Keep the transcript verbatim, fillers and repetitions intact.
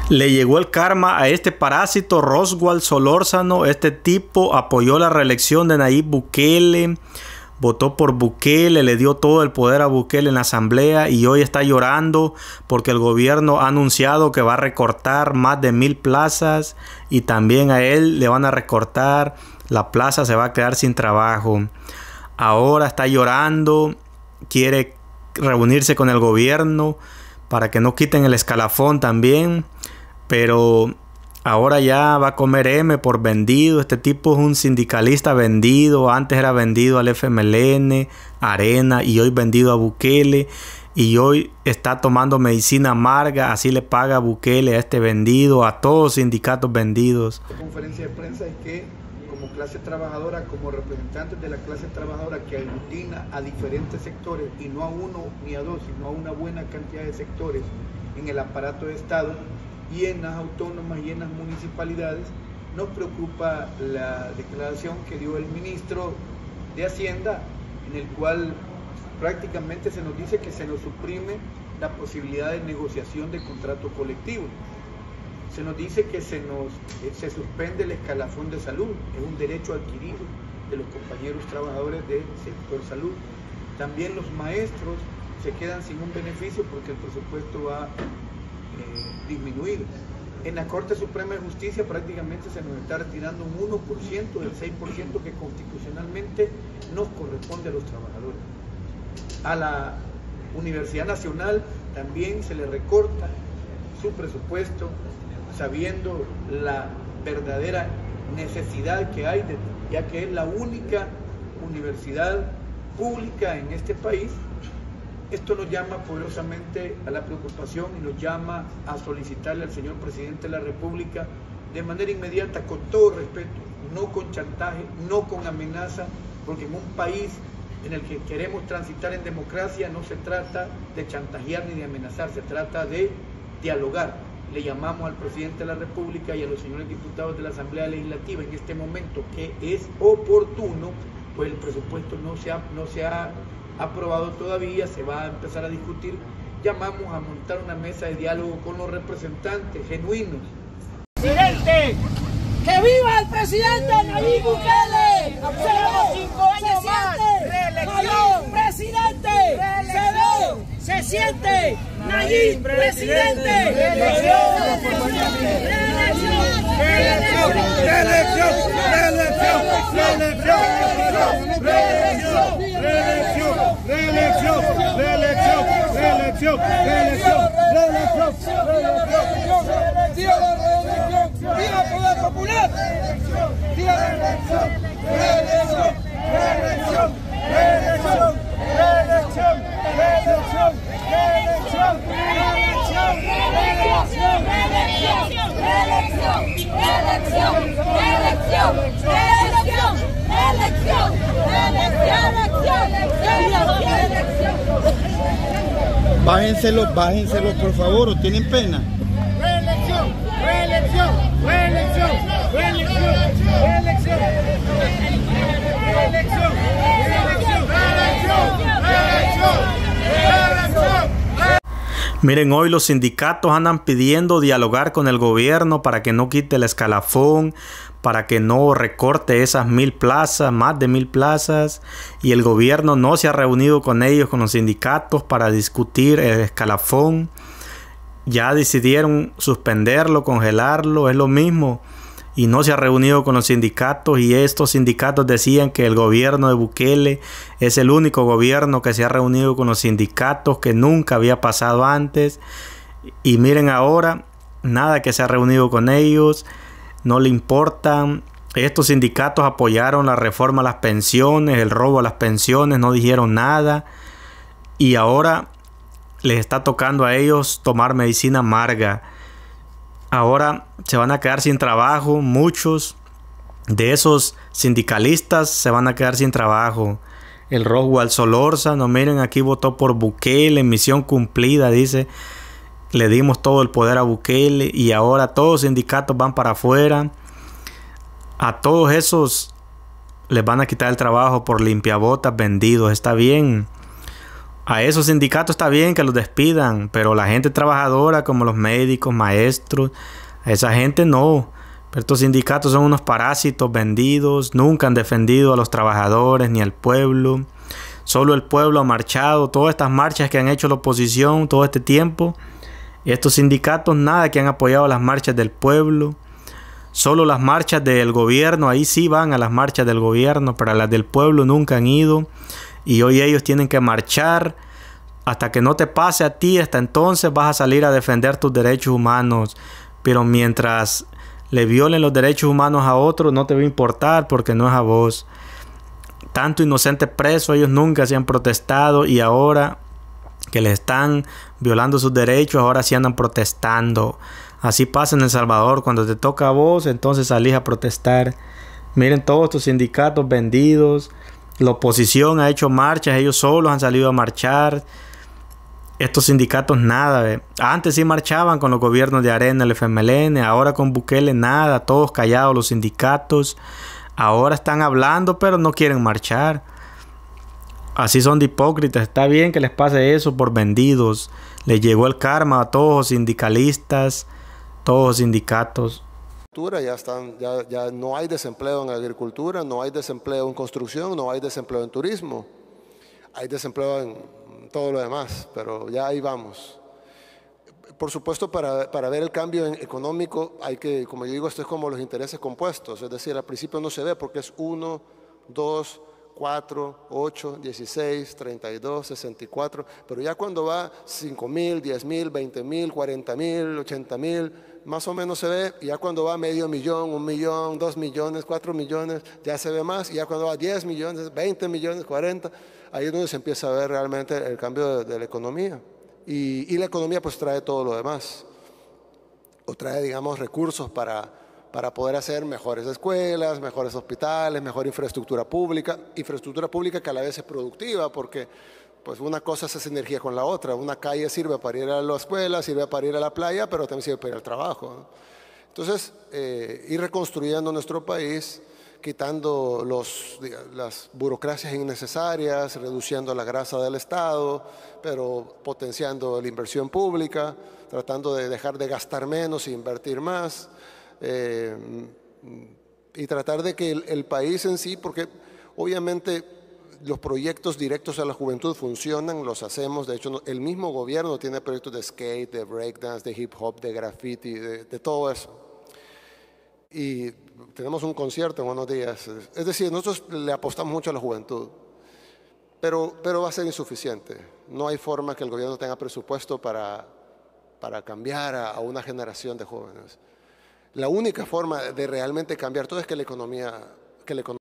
Le llegó el karma a este parásito Roswell Solórzano. Este tipo apoyó la reelección de Nayib Bukele, votó por Bukele, le dio todo el poder a Bukele en la asamblea y hoy está llorando porque el gobierno ha anunciado que va a recortar más de mil plazas y también a él le van a recortar la plaza, se va a quedar sin trabajo. Ahora está llorando, quiere reunirse con el gobierno para que no quiten el escalafón también, pero ahora ya va a comer M por vendido. Este tipo es un sindicalista vendido. Antes era vendido al F M L N, Arena, y hoy vendido a Bukele. Y hoy está tomando medicina amarga. Así le paga Bukele a este vendido, a todos los sindicatos vendidos. La conferencia de prensa es que como clase trabajadora, como representantes de la clase trabajadora que aglutina a diferentes sectores, y no a uno ni a dos, sino a una buena cantidad de sectores en el aparato de Estado, y en las autónomas y en las municipalidades, nos preocupa la declaración que dio el ministro de Hacienda, en el cual prácticamente se nos dice que se nos suprime la posibilidad de negociación de contrato colectivo. Se nos dice que se nos eh, se suspende el escalafón de salud, es un derecho adquirido de los compañeros trabajadores del sector salud. También los maestros se quedan sin un beneficio porque el presupuesto va Eh, disminuir. En la Corte Suprema de Justicia prácticamente se nos está retirando un uno por ciento del seis por ciento que constitucionalmente nos corresponde a los trabajadores. A la Universidad Nacional también se le recorta su presupuesto, sabiendo la verdadera necesidad que hay, de, ya que es la única universidad pública en este país. Esto nos llama poderosamente a la preocupación y nos llama a solicitarle al señor presidente de la República de manera inmediata, con todo respeto, no con chantaje, no con amenaza, porque en un país en el que queremos transitar en democracia no se trata de chantajear ni de amenazar, se trata de dialogar. Le llamamos al presidente de la República y a los señores diputados de la Asamblea Legislativa en este momento que es oportuno, pues el presupuesto no se ha, no se ha aprobado todavía, se va a empezar a discutir. Llamamos a montar una mesa de diálogo con los representantes genuinos. ¡Presidente! ¡Que viva el presidente Nayib Bukele! ¡Queremos cinco años más! ¡Reelección! ¡Presidente! ¡Se ve! ¡Se siente! ¡Nayib, presidente! ¡Reelección! ¡Reelección! ¡Reelección! ¡Reelección! ¡Reelección! ¡Reelección! ¡Reelección! ¡Reelección! ¡Reelección! ¡Reelección! ¡Reelección! ¡Reelección! ¡Viva la reelección! ¡Viva el poder popular! ¡Viva la reelección! ¡Reelección! ¡Reelección! ¡Reelección! ¡Reelección! ¡Reelección! ¡Reelección! ¡Reelección! ¡Reelección! ¡Reelección! ¡Reelección! ¡Reelección! ¡Reelección! ¡Reelección! ¡Reelección! Bájenselos, bájenselos por favor, ¿o tienen pena? ¡Reelección! ¡Reelección! ¡Reelección! ¡Reelección! ¡Reelección! ¡Reelección! Miren, hoy los sindicatos andan pidiendo dialogar con el gobierno para que no quite el escalafón, para que no recorte esas mil plazas, más de mil plazas, y el gobierno no se ha reunido con ellos, con los sindicatos, para discutir el escalafón. Ya decidieron suspenderlo, congelarlo, es lo mismo, y no se ha reunido con los sindicatos, y estos sindicatos decían que el gobierno de Bukele es el único gobierno que se ha reunido con los sindicatos, que nunca había pasado antes, y miren ahora, nada que se ha reunido con ellos, no le importan. Estos sindicatos apoyaron la reforma a las pensiones, el robo a las pensiones, no dijeron nada, y ahora les está tocando a ellos tomar medicina amarga. Ahora se van a quedar sin trabajo. Muchos de esos sindicalistas se van a quedar sin trabajo. El Roswell Solórzano, miren, aquí votó por Bukele, misión cumplida, dice. Le dimos todo el poder a Bukele y ahora todos los sindicatos van para afuera. A todos esos les van a quitar el trabajo por limpiabotas vendidos. Está bien. A esos sindicatos está bien que los despidan, pero la gente trabajadora como los médicos, maestros, a esa gente no. Pero estos sindicatos son unos parásitos vendidos, nunca han defendido a los trabajadores ni al pueblo. Solo el pueblo ha marchado, todas estas marchas que han hecho la oposición todo este tiempo. Estos sindicatos nada que han apoyado las marchas del pueblo. Solo las marchas del gobierno, ahí sí van a las marchas del gobierno, pero a las del pueblo nunca han ido. Y hoy ellos tienen que marchar hasta que no te pase a ti. Hasta entonces vas a salir a defender tus derechos humanos. Pero mientras le violen los derechos humanos a otros, no te va a importar porque no es a vos. Tanto inocente preso, ellos nunca se han protestado y ahora que les están violando sus derechos, ahora sí andan protestando. Así pasa en El Salvador. Cuando te toca a vos, entonces salís a protestar. Miren todos estos sindicatos vendidos. La oposición ha hecho marchas, ellos solos han salido a marchar. Estos sindicatos nada, ¿ve? Antes sí marchaban con los gobiernos de Arena, el F M L N, ahora con Bukele nada, todos callados los sindicatos. Ahora están hablando, pero no quieren marchar. Así son de hipócritas. Está bien que les pase eso por vendidos. Les llegó el karma a todos los sindicalistas, todos los sindicatos. Ya, están, ya, ya no hay desempleo en agricultura, no hay desempleo en construcción, no hay desempleo en turismo. Hay desempleo en todo lo demás, pero ya ahí vamos. Por supuesto, para, para ver el cambio en económico hay que, como yo digo, esto es como los intereses compuestos. Es decir, al principio no se ve porque es uno, dos, cuatro, ocho, dieciséis, treinta y dos, sesenta y cuatro. Pero ya cuando va cinco mil, diez mil, veinte mil, cuarenta mil, ochenta mil, más o menos se ve. Y ya cuando va medio millón, un millón, dos millones, cuatro millones, ya se ve más. Y ya cuando va diez millones, veinte millones, cuarenta, ahí es donde se empieza a ver realmente el cambio de, de la economía. Y, y la economía pues trae todo lo demás. O trae, digamos, recursos para, para poder hacer mejores escuelas, mejores hospitales, mejor infraestructura pública. Infraestructura pública que a la vez es productiva porque pues una cosa es esa energía con la otra. Una calle sirve para ir a la escuela, sirve para ir a la playa, pero también sirve para ir al trabajo, ¿no? Entonces, eh, ir reconstruyendo nuestro país, quitando los, las burocracias innecesarias, reduciendo la grasa del Estado, pero potenciando la inversión pública, tratando de dejar de gastar menos e invertir más, eh, y tratar de que el, el país en sí, porque obviamente los proyectos directos a la juventud funcionan, los hacemos. De hecho, el mismo gobierno tiene proyectos de skate, de breakdance, de hip hop, de graffiti, de, de todo eso. Y tenemos un concierto en unos días. Es decir, nosotros le apostamos mucho a la juventud, pero, pero va a ser insuficiente. No hay forma que el gobierno tenga presupuesto para, para cambiar a, a una generación de jóvenes. La única forma de realmente cambiar todo es que la economía, que la economía